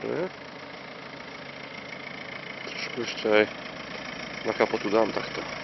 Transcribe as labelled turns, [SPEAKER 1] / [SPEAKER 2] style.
[SPEAKER 1] Dobre. Trošku ešte aj na kapotu dám takto.